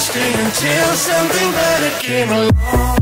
stay until something better came along.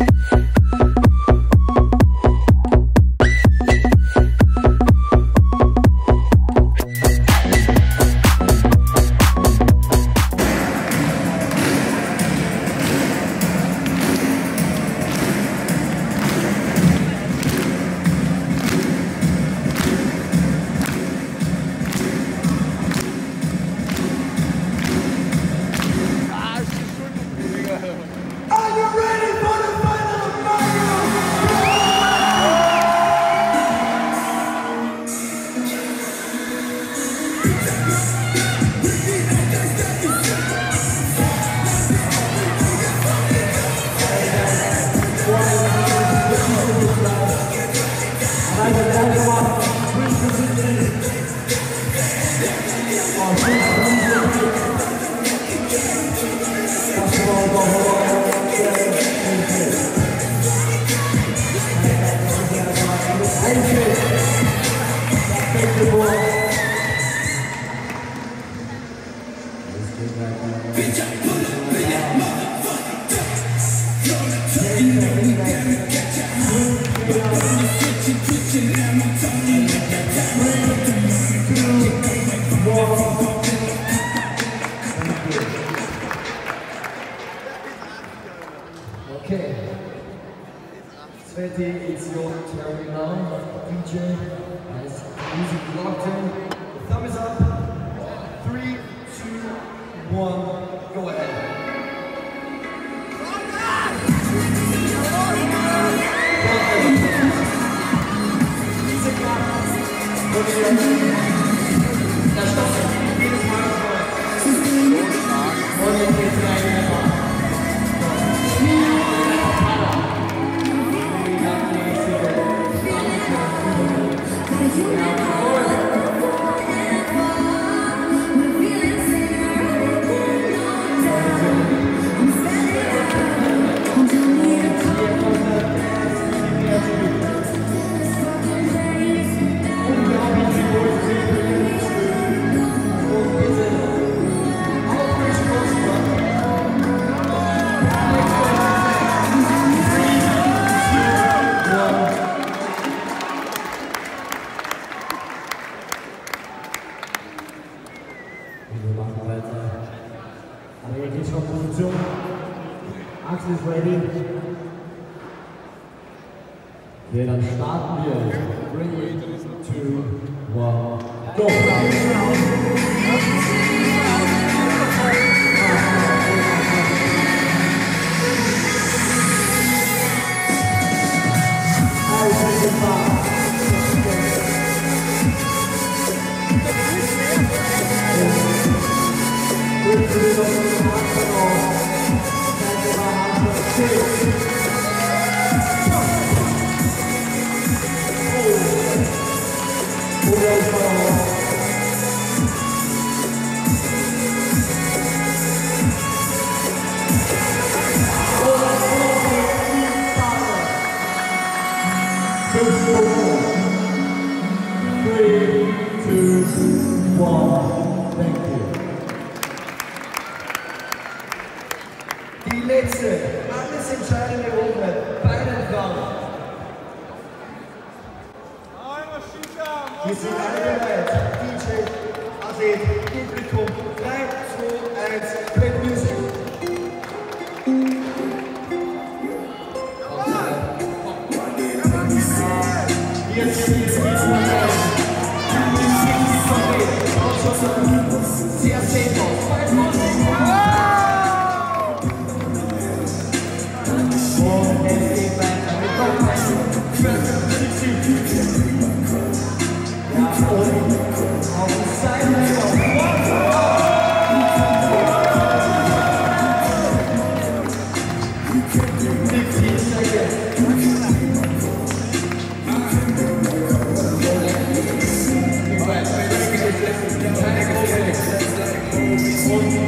Okay, Cveti, it's your turn now. DJ has music locked in. Thumb is up. 3, 2, 1, go ahead. Axel ist ready. Okay, dann starten wir. 3, 2, 1, go! Die letzte, alles entscheidende Runde bei den Frauen. Wir sind alle bereit. DJ, Athlet, Publikum. 3, 2, 1, Play Music. Jetzt geht's mit mir. Sehr sinnvoll. Und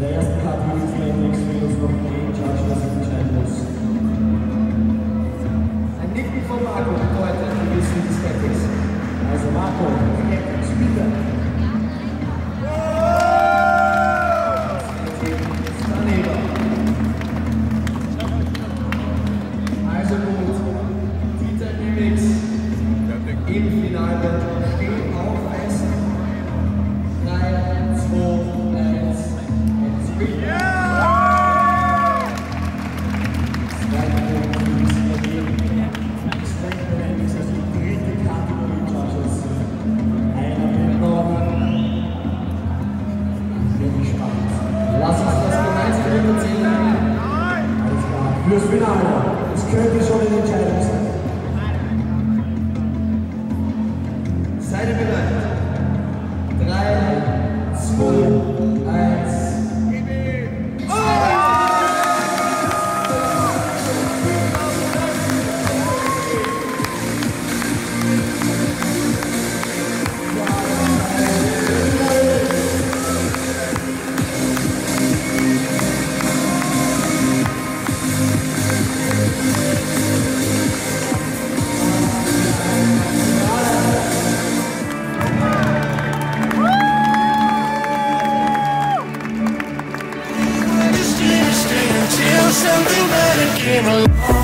der ersten Kategorie Calisthenics fehlt uns noch ein Judge, das sich entscheiden muss. Ein Nicken von Marco bedeutet die CVETI Statics. Also Marco, Spieler. CVETI Staneva. Also gut, die Dynamics im Finale stehen auch fest. 3, 2, 1 und Speed. Zweiter Punkt für die CVETI. Strength Dynamics als die dritte Kategorie Judges. Einer fehlt noch. Bin gespannt. Lass uns das gemeinsam überzählen. Alles klar, fürs Finale. Es könnte schon eine Entscheidung sein. Seid ihr bereit? 3, 2, 1. Something better came along.